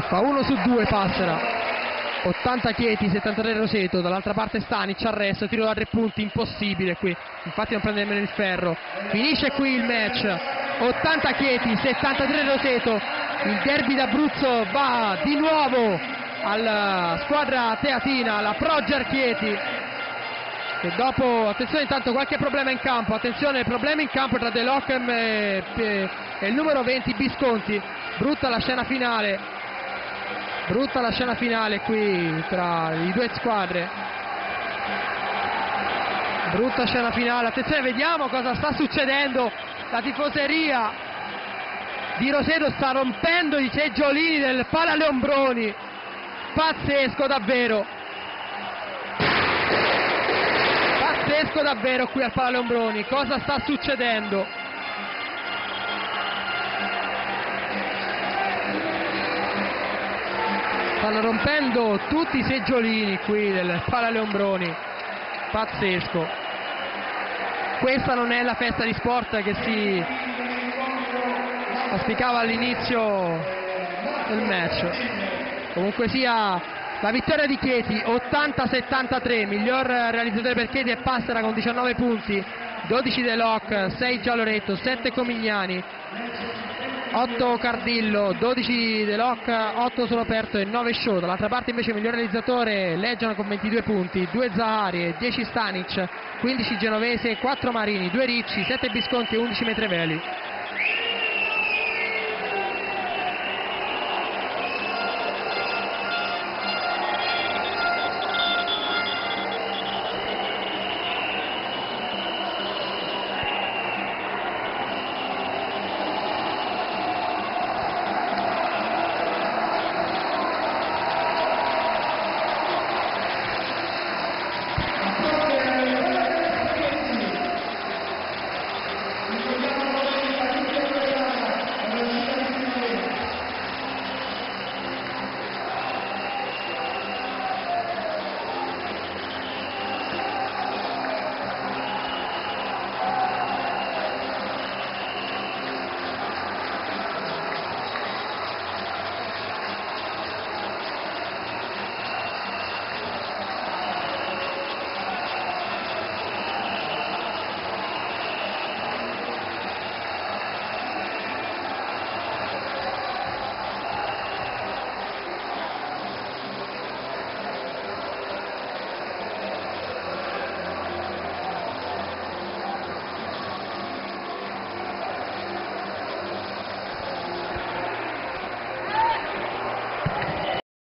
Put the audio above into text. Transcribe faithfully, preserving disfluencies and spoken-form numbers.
fa uno su due Passera. ottanta Chieti, settantatré Roseto, dall'altra parte Stanic, arresto, tiro da tre punti, impossibile qui, infatti non prende nemmeno il ferro. Finisce qui il match, ottanta Chieti, settantatré Roseto, il derby d'Abruzzo va di nuovo alla squadra teatina, la Proger Chieti, che dopo, attenzione intanto qualche problema in campo, attenzione problemi in campo tra De Lochem e, e, e il numero venti Bisconti, brutta la scena finale. Brutta la scena finale qui tra le due squadre. Brutta scena finale. Attenzione, vediamo cosa sta succedendo. La tifoseria di Roseto sta rompendo i seggiolini del Palaleombroni. Pazzesco davvero. Pazzesco davvero qui al Palaleombroni. Cosa sta succedendo? Stanno rompendo tutti i seggiolini qui del Palaleombroni, pazzesco. Questa non è la festa di sport che si auspicava all'inizio del match. Comunque sia, la vittoria di Chieti ottanta a settantatré, miglior realizzatore per Chieti è Passera con diciannove punti, dodici De Loc, sei Gialloretto, sette Comigliani, otto Cardillo, dodici De Loc, otto Solo Aperto e nove Show. Dall'altra parte invece il miglior realizzatore Leggiano con ventidue punti, due Zahari, dieci Stanic, quindici Genovese, quattro Marini, due Ricci, sette Bisconti e undici Metreveli.